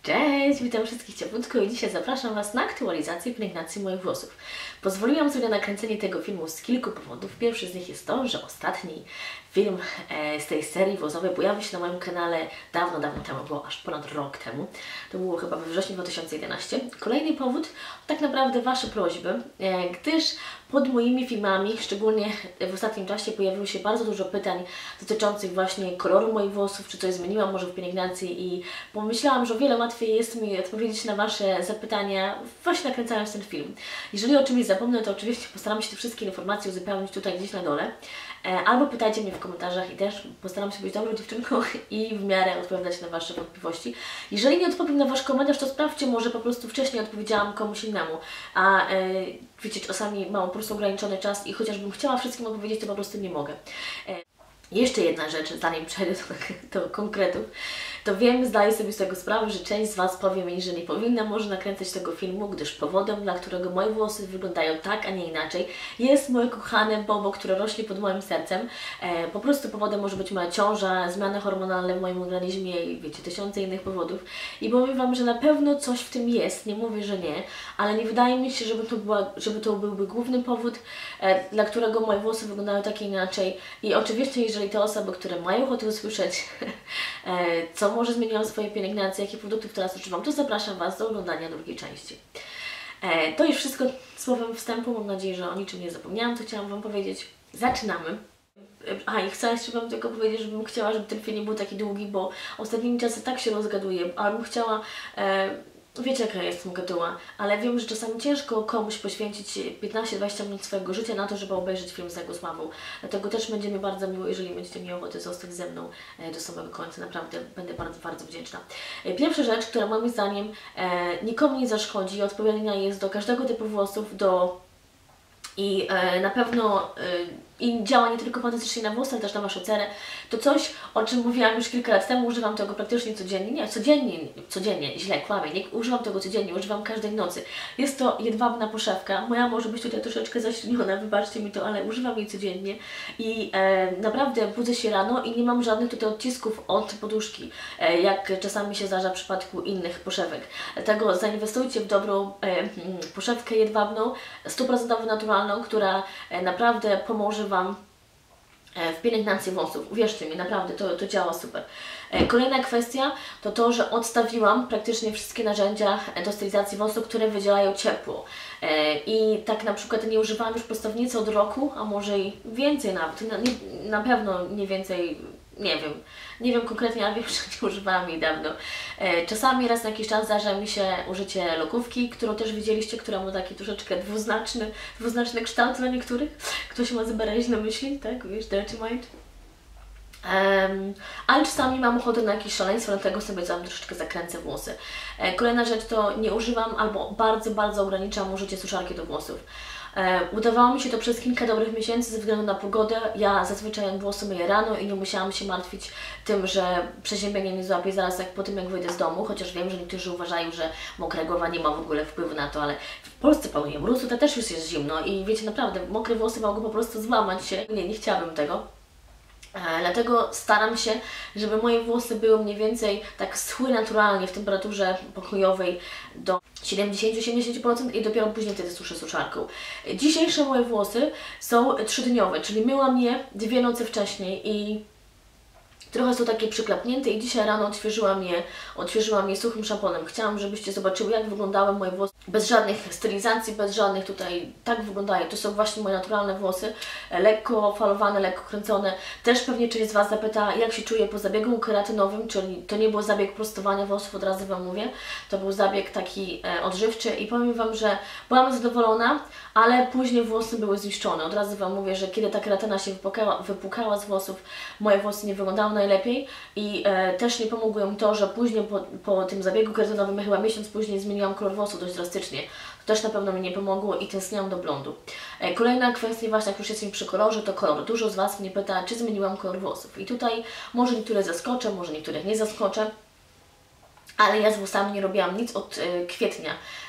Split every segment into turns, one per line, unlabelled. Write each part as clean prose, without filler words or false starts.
Cześć, witam wszystkich ciepłutko i dzisiaj zapraszam Was na aktualizację pielęgnacji moich włosów. Pozwoliłam sobie na nakręcenie tego filmu z kilku powodów. Pierwszy z nich jest to, że ostatni film z tej serii włosowej pojawił się na moim kanale dawno temu, było aż ponad rok temu. To było chyba we wrześniu 2011. Kolejny powód, tak naprawdę Wasze prośby, gdyż pod moimi filmami, szczególnie w ostatnim czasie, pojawiło się bardzo dużo pytań dotyczących właśnie koloru moich włosów, czy coś zmieniłam może w pielęgnacji i pomyślałam, że o wiele łatwiej jest mi odpowiedzieć na Wasze zapytania właśnie nakręcając ten film. Jeżeli o czymś zapomnę, to oczywiście postaram się te wszystkie informacje uzupełnić tutaj gdzieś na dole, albo pytajcie mnie w komentarzach i też postaram się być dobrą dziewczynką i w miarę odpowiadać na Wasze wątpliwości. Jeżeli nie odpowiem na Wasz komentarz, to sprawdźcie, może po prostu wcześniej odpowiedziałam komuś innemu, a wiecie, czasami mam po prostu ograniczony czas i chociażbym chciała wszystkim odpowiedzieć, to po prostu nie mogę. Jeszcze jedna rzecz, zanim przejdę do konkretów, to wiem, zdaję sobie z tego sprawę, że część z Was powie mi, że nie powinna może nakręcać tego filmu, gdyż powodem, dla którego moje włosy wyglądają tak, a nie inaczej, jest moje kochane bobo, które rośnie pod moim sercem. Po prostu powodem może być moja ciąża, zmiany hormonalne w moim organizmie i wiecie, tysiące innych powodów. I powiem Wam, że na pewno coś w tym jest, nie mówię, że nie, ale nie wydaje mi się, żeby to byłby główny powód, dla którego moje włosy wyglądają tak inaczej. I oczywiście, jeżeli te osoby, które mają ochotę usłyszeć, co może zmieniłam w swojej pielęgnacji, jakie produktów teraz używam, to zapraszam Was do oglądania drugiej części. To już wszystko słowem wstępu, mam nadzieję, że o niczym nie zapomniałam, to chciałam Wam powiedzieć. Zaczynamy. I chcę jeszcze Wam tylko powiedzieć, żebym chciała, żeby ten film nie był taki długi, bo ostatnimi czasy tak się rozgaduję, ale bym chciała... Wiecie, jaka jestem gaduła, ale wiem, że czasami ciężko komuś poświęcić 15-20 minut swojego życia na to, żeby obejrzeć film z Zagłosławą. Dlatego też będzie mi bardzo miło, jeżeli będziecie mieli ochotę zostać ze mną do samego końca. Naprawdę będę bardzo wdzięczna. Pierwsza rzecz, która moim zdaniem nikomu nie zaszkodzi, odpowiednia jest do każdego typu włosów, i na pewno i działa nie tylko fantastycznie na włosy, ale też na Waszą cerę. To coś, o czym mówiłam już kilka lat temu, używam tego praktycznie codziennie. Nie, codziennie, źle, kłamię, nie używam tego codziennie, używam każdej nocy. Jest to jedwabna poszewka. Moja może być tutaj troszeczkę zaśliniona, wybaczcie mi to, ale używam jej codziennie. I naprawdę budzę się rano i nie mam żadnych tutaj odcisków od poduszki, jak czasami się zdarza w przypadku innych poszewek. Dlatego zainwestujcie w dobrą poszewkę jedwabną, 100% naturalną, która naprawdę pomoże Wam w pielęgnacji włosów. Uwierzcie mi, naprawdę to działa super. Kolejna kwestia to to, że odstawiłam praktycznie wszystkie narzędzia do stylizacji włosów, które wydzielają ciepło. I tak na przykład nie używałam już prostownicy od roku, a może i więcej nawet. Na pewno nie więcej, nie wiem konkretnie, ale wiem, że nie używałam jej dawno. Czasami raz na jakiś czas zdarza mi się użycie lokówki, którą też widzieliście, która ma taki troszeczkę dwuznaczny kształt dla niektórych. Ktoś ma zbierać na myśli, tak? Wiesz, dirty mind. Ale czasami mam ochotę na jakieś szaleństwo, dlatego sobie tam troszeczkę zakręcę włosy. Kolejna rzecz to nie używam albo bardzo ograniczam użycie suszarki do włosów. Udawało mi się to przez kilka dobrych miesięcy ze względu na pogodę. Ja zazwyczaj włosy myję rano i nie musiałam się martwić tym, że przeziębienie mnie złapie zaraz po tym, jak wyjdę z domu, chociaż wiem, że niektórzy uważają, że mokra głowa nie ma w ogóle wpływu na to, ale w Polsce panuje mróz, to też już jest zimno i wiecie, naprawdę, mokre włosy mogą po prostu złamać się. Nie chciałabym tego. Dlatego staram się, żeby moje włosy były mniej więcej tak schły naturalnie w temperaturze pokojowej do 70-80% i dopiero później wtedy suszę suszarką. Dzisiejsze moje włosy są 3-dniowe, czyli myłam je 2 noce wcześniej i trochę są takie przyklapnięte i dzisiaj rano odświeżyłam je suchym szamponem. Chciałam, żebyście zobaczyły, jak wyglądały moje włosy. Bez żadnych stylizacji, bez żadnych tutaj, tak wyglądają. To są właśnie moje naturalne włosy, lekko falowane, lekko kręcone. Też pewnie część z Was zapyta, jak się czuję po zabiegu keratynowym, czyli to nie był zabieg prostowania włosów, od razu Wam mówię. To był zabieg taki odżywczy i powiem Wam, że byłam zadowolona, ale później włosy były zniszczone. Od razu Wam mówię, że kiedy ta keratyna się wypłukała z włosów, moje włosy nie wyglądały najlepiej i też nie pomogło mi to, że później po tym zabiegu keratynowym, chyba miesiąc później zmieniłam kolor włosów dość drastycznie. To też na pewno mi nie pomogło i tęskniłam do blondu. Kolejna kwestia, właśnie jak już jesteśmy przy kolorze, to kolor. Dużo z Was mnie pyta, czy zmieniłam kolor włosów. I tutaj może niektóre zaskoczę, może niektórych nie zaskoczę, ale ja z włosami nie robiłam nic od kwietnia.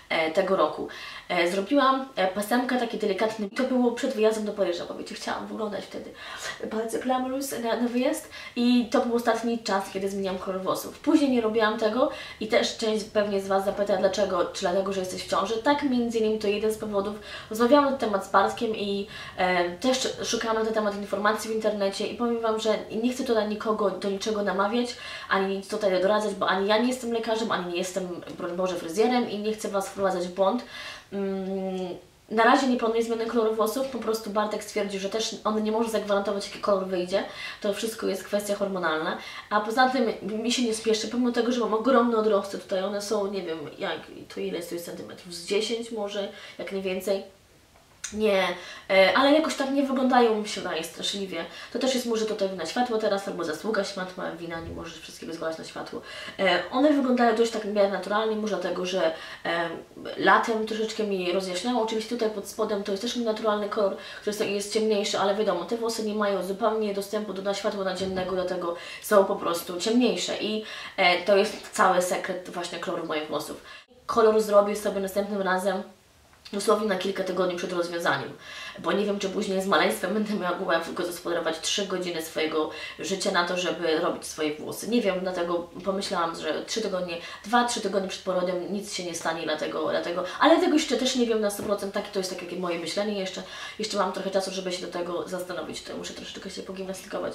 tego roku. Zrobiłam pasemkę taki delikatny. To było przed wyjazdem do Paryża, bo wiecie, chciałam wyglądać wtedy bardzo glamorous na wyjazd i to był ostatni czas, kiedy zmieniałam kolor włosów. Później nie robiłam tego i też część pewnie z Was zapyta, dlaczego, czy dlatego, że jesteś w ciąży. Tak, między innymi to jeden z powodów. Rozmawiałam na ten temat z Bartkiem i też szukałam na ten temat informacji w internecie i powiem Wam, że nie chcę tutaj nikogo do niczego namawiać, ani nic tutaj doradzać, bo ani ja nie jestem lekarzem, ani nie jestem, broń Boże, fryzjerem i nie chcę Was wprowadzać w błąd. Na razie nie planuję zmiany koloru włosów, po prostu Bartek stwierdził, że też on nie może zagwarantować, jaki kolor wyjdzie. To wszystko jest kwestia hormonalna. A poza tym mi się nie spieszy, pomimo tego, że mam ogromne odrosty tutaj, one są, nie wiem, jak to ile jest to jest centymetrów, z 10 może, jak nie więcej. Nie, ale jakoś tak nie wyglądają, mi się wydaje, straszliwie. To też jest może tutaj wina światła teraz, albo zasługa światła, wina, nie możesz wszystkiego zwalać na światło. One wyglądają dość tak w miarę naturalnie, może dlatego, że latem troszeczkę mi rozjaśniało. Oczywiście tutaj pod spodem to jest też mój naturalny kolor, który jest ciemniejszy, ale wiadomo, te włosy nie mają zupełnie dostępu do światła nadziemnego, dlatego są po prostu ciemniejsze i to jest cały sekret właśnie koloru moich włosów. Kolor zrobię sobie następnym razem dosłownie na kilka tygodni przed rozwiązaniem, bo nie wiem, czy później z maleństwem będę miała zagospodarować 3 godziny swojego życia na to, żeby robić swoje włosy. Nie wiem, dlatego pomyślałam, że 2-3 tygodnie przed porodem nic się nie stanie, dlatego, ale tego jeszcze też nie wiem na 100%, to jest takie moje myślenie, jeszcze mam trochę czasu, żeby się do tego zastanowić, to muszę troszeczkę się pogimnastykować.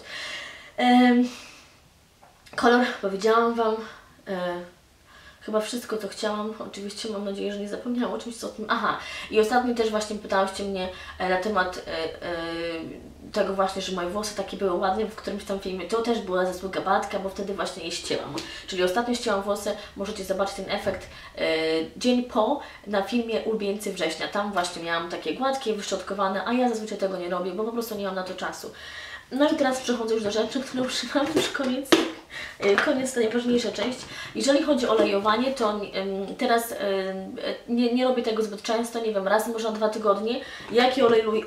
Kolor, powiedziałam Wam, chyba wszystko, co chciałam. Oczywiście mam nadzieję, że nie zapomniałam o czymś, co o tym... Aha, i ostatnio też właśnie pytałyście mnie na temat tego właśnie, że moje włosy takie były ładne w którymś tam filmie. To też była zasługa Bartka, bo wtedy właśnie je ścięłam. Czyli ostatnio ścięłam włosy, możecie zobaczyć ten efekt dzień po na filmie Ulubieńcy września. Tam właśnie miałam takie gładkie, wyszczotkowane, a ja zazwyczaj tego nie robię, bo po prostu nie mam na to czasu. No i teraz przechodzę już do rzeczy, które używam, już koniec to najważniejsza część. Jeżeli chodzi o olejowanie, to teraz nie robię tego zbyt często, nie wiem, raz może na 2 tygodnie. Jaki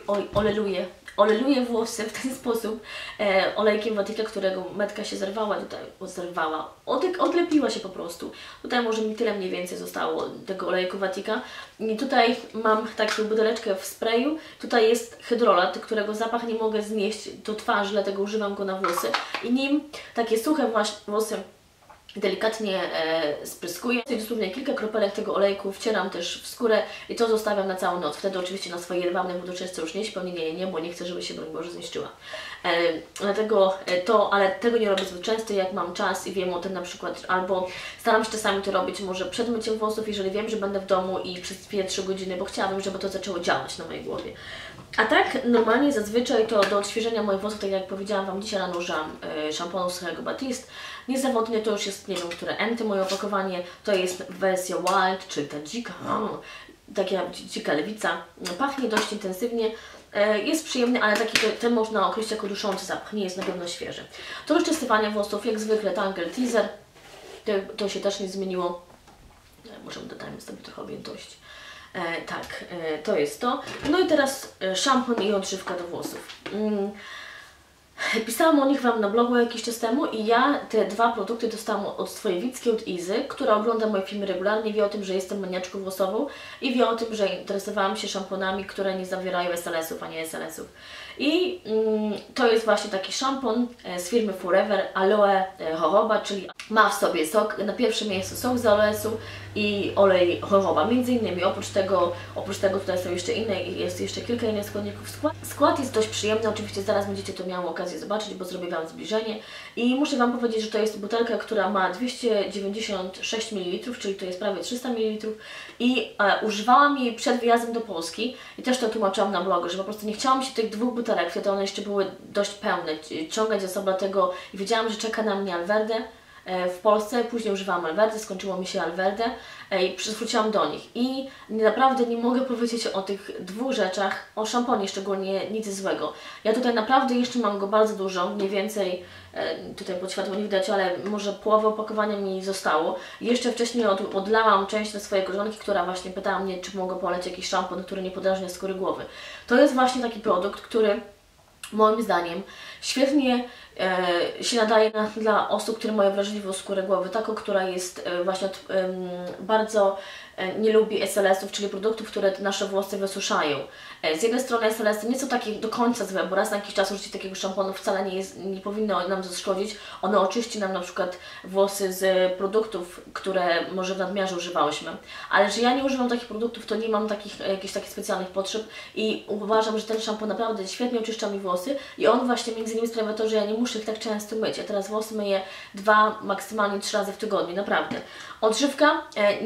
olejuję włosy w ten sposób olejkiem Watika, którego metka się zerwała, odlepiła się po prostu. Tutaj może mi tyle mniej więcej zostało tego olejku Watika. I tutaj mam taką buteleczkę w sprayu, tutaj jest hydrolat, którego zapach nie mogę znieść do twarzy, dlatego używam go na włosy. I nim takie suche włosy delikatnie spryskuję. Dosłownie kilka kropelek tego olejku wcieram też w skórę i to zostawiam na całą noc. Wtedy oczywiście na swojej rwawnej wódeczce już nie śpię, nie, bo nie chcę, żeby się, broń Boże, zniszczyła. Dlatego ale tego nie robię zbyt często, jak mam czas i wiem o tym na przykład, albo staram się czasami to robić może przed myciem włosów, jeżeli wiem, że będę w domu i przez 2-3 godziny, bo chciałabym, żeby to zaczęło działać na mojej głowie. A tak normalnie zazwyczaj to do odświeżenia moich włosów, tak jak powiedziałam Wam, dzisiaj rano użyłam szamponu z Batiste. Niezawodnie to już jest, nie wiem, które enty moje opakowanie, to jest wersja Wild, czyli ta dzika, taka dzika lewica. Pachnie dość intensywnie, jest przyjemny, ale taki ten można określić jako duszący zapach, nie jest na pewno świeży. To rozczesywanie włosów, jak zwykle Tangle Teaser, to się też nie zmieniło. Może dodajmy sobie trochę objętości. Tak, to jest to. No i teraz szampon i odżywka do włosów. Pisałam o nich Wam na blogu jakiś czas temu i ja te 2 produkty dostałam od swojej Wicki, od Izy, która ogląda moje filmy regularnie, wie o tym, że jestem maniaczką włosową i wie o tym, że interesowałam się szamponami, które nie zawierają SLS-ów, a nie SLS-ów. I to jest właśnie taki szampon z firmy Forever Aloe Jojoba, czyli ma w sobie sok, na pierwszym miejscu sok z aloesu i olej jojoba. Między innymi oprócz tego tutaj są jeszcze inne, jest jeszcze kilka innych składników. Skład jest dość przyjemny, oczywiście zaraz będziecie to miało okazję zobaczyć, bo zrobię Wam zbliżenie. I muszę Wam powiedzieć, że to jest butelka, która ma 296 ml, czyli to jest prawie 300 ml i używałam jej przed wyjazdem do Polski i też to tłumaczyłam na blogu, że po prostu nie chciałam się tych 2 butelek, wtedy one jeszcze były dość pełne, ciągać ze sobą tego i wiedziałam, że czeka na mnie Alverde w Polsce, później używałam Alverde, skończyło mi się Alverde i wróciłam do nich i naprawdę nie mogę powiedzieć o tych 2 rzeczach, o szamponie szczególnie nic złego. Ja tutaj naprawdę jeszcze mam go bardzo dużo, mniej więcej, tutaj pod światło nie widać, ale może połowę opakowania mi zostało. Jeszcze wcześniej odlałam część na swojej koleżanki, która właśnie pytała mnie, czy mogę poleć jakiś szampon, który nie podrażnia skóry głowy. To jest właśnie taki produkt, który moim zdaniem świetnie się nadaje dla osób, które mają wrażliwą skórę głowy, taką, która jest właśnie bardzo nie lubi SLS-ów, czyli produktów, które nasze włosy wysuszają. Z jednej strony SLS-y nie są takie do końca złe, bo raz na jakiś czas użycie takiego szamponu wcale nie powinno nam zaszkodzić. Ono oczyści nam na przykład włosy z produktów, które może w nadmiarze używałyśmy. Ale że ja nie używam takich produktów, to nie mam jakichś takich specjalnych potrzeb i uważam, że ten szampon naprawdę świetnie oczyszcza mi włosy i on właśnie między innymi sprawia to, że ja nie muszę ich tak często myć. Ja teraz włosy myję 2, maksymalnie 3 razy w tygodniu, naprawdę. Odżywka,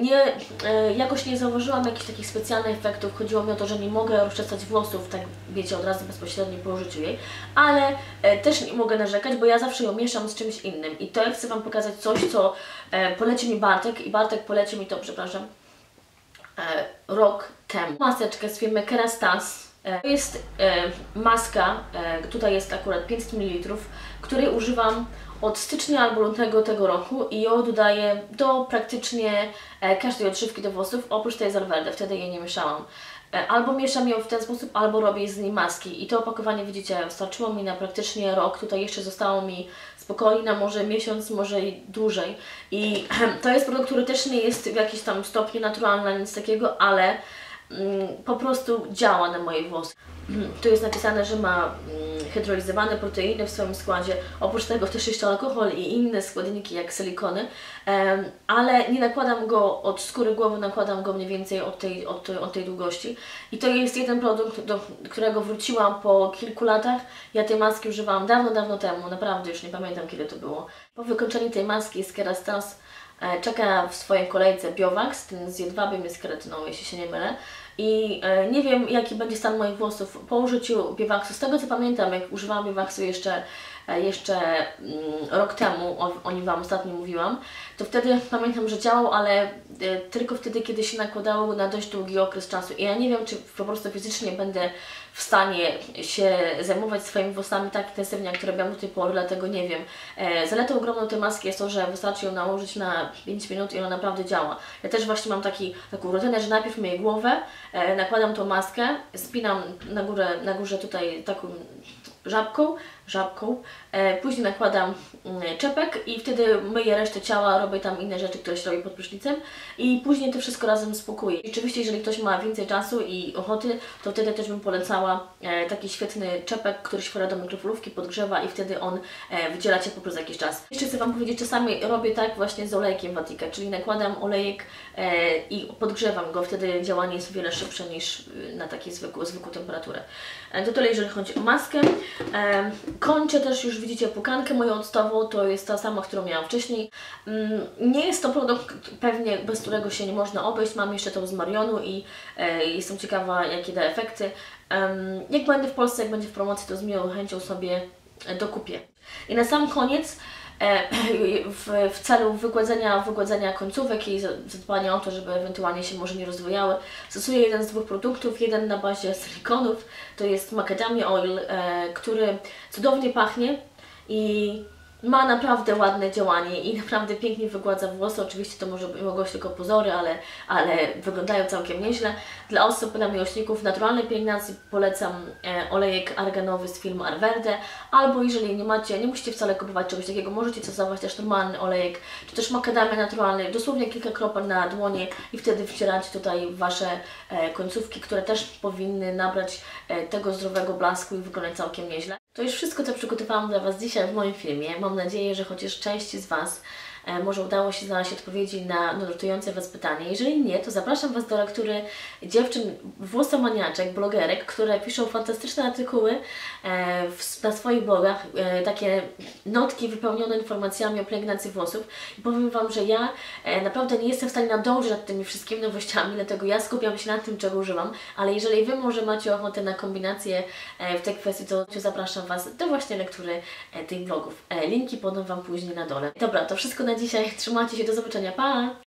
jakoś nie zauważyłam jakichś takich specjalnych efektów. Chodziło mi o to, że nie mogę rozczesać włosów, tak wiecie, od razu bezpośrednio po użyciu jej, ale też nie mogę narzekać, bo ja zawsze ją mieszam z czymś innym i to ja chcę Wam pokazać coś, co poleci mi Bartek i Bartek polecił mi to, przepraszam, rok temu. Maseczkę z firmy Kerastase. To jest maska, tutaj jest akurat 500 ml, której używam od stycznia albo lutego tego roku i ją dodaję do praktycznie każdej odżywki do włosów, oprócz tej z Alverde, wtedy jej nie mieszałam. Albo mieszam ją w ten sposób, albo robię z niej maski i to opakowanie, widzicie, starczyło mi na praktycznie rok, tutaj jeszcze zostało mi spokojnie na może miesiąc, może i dłużej i to jest produkt, który też nie jest w jakimś tam stopniu naturalny, nic takiego, ale po prostu działa na moje włosy. Tu jest napisane, że ma hydrolizowane proteiny w swoim składzie, oprócz tego też jeszcze alkohol i inne składniki jak silikony, ale nie nakładam go od skóry głowy, nakładam go mniej więcej od tej długości. I to jest jeden produkt, do którego wróciłam po kilku latach. Ja tej maski używałam dawno, dawno temu, naprawdę już nie pamiętam kiedy to było. Po wykończeniu tej maski z Kerastase czeka w swojej kolejce Biowax, ten z jedwabiem jest kerotyną, jeśli się nie mylę. I nie wiem, jaki będzie stan moich włosów po użyciu Biowaxu. Z tego co pamiętam, jak używałam Biowaxu jeszcze rok temu, o nim Wam ostatnio mówiłam, to wtedy pamiętam, że działał, ale tylko wtedy, kiedy się nakładało na dość długi okres czasu. I ja nie wiem, czy po prostu fizycznie będę w stanie się zajmować swoimi włosami tak intensywnie, jak to robiłam do tej pory, dlatego nie wiem. Zaletą ogromną tej maski jest to, że wystarczy ją nałożyć na 5 minut i ona naprawdę działa. Ja też właśnie mam taką rutynę, że najpierw myję głowę, nakładam tą maskę, spinam na górze tutaj taką żabką, później nakładam czepek i wtedy myję resztę ciała, robię tam inne rzeczy, które się robi pod prysznicem i później to wszystko razem spłukuję. I oczywiście, jeżeli ktoś ma więcej czasu i ochoty, to wtedy też bym polecała taki świetny czepek, który się wkłada do mikrofalówki, podgrzewa i wtedy on wydziela ciepło przez jakiś czas. Jeszcze chcę Wam powiedzieć, czasami robię tak właśnie z olejkiem Vatika, czyli nakładam olejek i podgrzewam go, wtedy działanie jest o wiele szybsze niż na taką zwykłą temperaturę. To tyle, jeżeli chodzi o maskę. Kończę też już, widzicie, płukankę moją octową, to jest ta sama, którą miałam wcześniej. Nie jest to produkt pewnie, bez którego się nie można obejść. Mam jeszcze tą z Marionu i jestem ciekawa, jakie da efekty. Jak będę w Polsce, jak będzie w promocji, to z miłą chęcią sobie dokupię. I na sam koniec, w celu wygładzenia końcówek i zadbania o to, żeby ewentualnie się może nie rozwijały, stosuję jeden z 2 produktów, jeden na bazie silikonów, to jest Macadamia Oil, który cudownie pachnie i ma naprawdę ładne działanie i naprawdę pięknie wygładza włosy. Oczywiście to mogą być tylko pozory, ale wyglądają całkiem nieźle. Dla osób, dla miłośników naturalnej pielęgnacji polecam olejek arganowy z firmy Alverde, albo jeżeli nie musicie wcale kupować czegoś takiego, możecie stosować też normalny olejek, czy też makadamię naturalny, dosłownie kilka kropel na dłonie i wtedy wcieracie tutaj Wasze końcówki, które też powinny nabrać tego zdrowego blasku i wyglądać całkiem nieźle. To już wszystko, co przygotowałam dla Was dzisiaj w moim filmie. Mam nadzieję, że chociaż części z Was może udało się znaleźć odpowiedzi na nurtujące Was pytanie. Jeżeli nie, to zapraszam Was do lektury dziewczyn, włosomaniaczek, blogerek, które piszą fantastyczne artykuły na swoich blogach, takie notki wypełnione informacjami o pielęgnacji włosów. I powiem Wam, że ja naprawdę nie jestem w stanie nadążyć nad tymi wszystkimi nowościami, dlatego ja skupiam się na tym, czego używam, ale jeżeli Wy może macie ochotę na kombinację w tej kwestii, to zapraszam Was do właśnie lektury tych blogów. Linki podam Wam później na dole. Dobra, to wszystko na dzisiaj. Trzymajcie się, do zobaczenia. Pa!